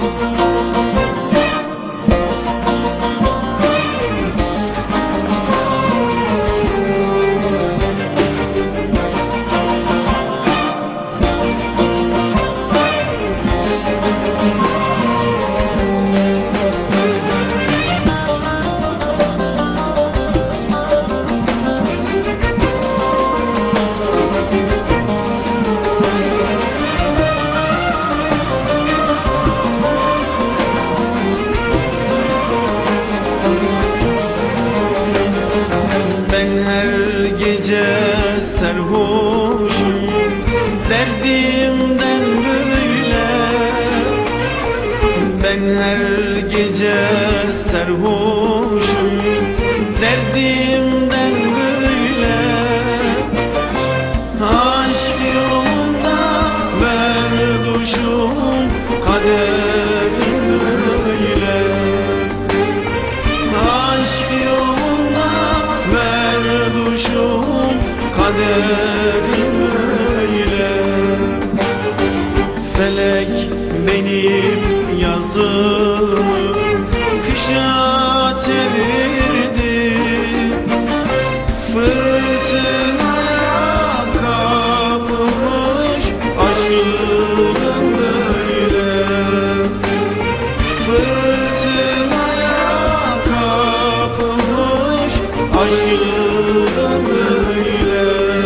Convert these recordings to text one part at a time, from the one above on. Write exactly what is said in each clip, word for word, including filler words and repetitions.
Sarhoşum derdimden böyle, ben her gece sarhoşum derdimden böyle. Aşk yolunda berduşum kaderim böyle. Aşk yolunda berduşum kaderim öyle. Felek benim yazımı kışa çevirdi. Fırtınaya kapılmış aşkım böyle. Fırtınaya kapılmış aşkım böyle.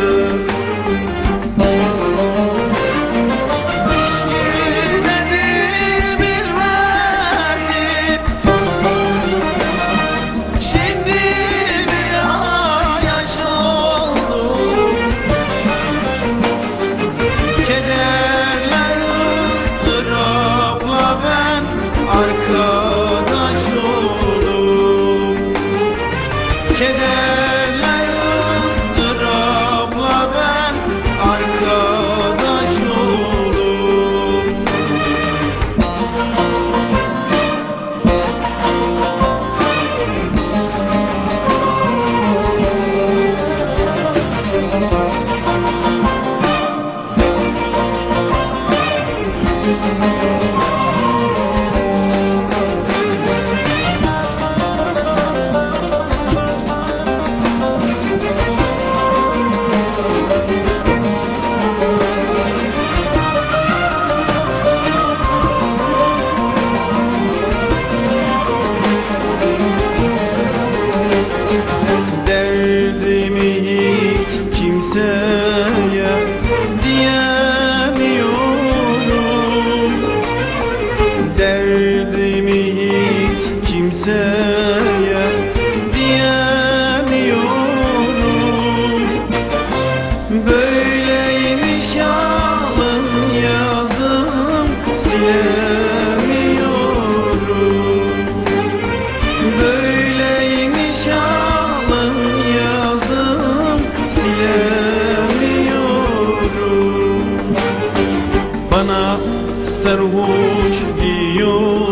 Arkadaş oldum, kederler ızdırapla ben arkadaş oldum. Derdimi hiç kimseye diyemiyorum. Derdimi hiç kimseye diyemiyorum. Böyleymiş alın yazım silemiyorum. Böyleymiş alın yazım silemiyorum. Bana sarhoş diyor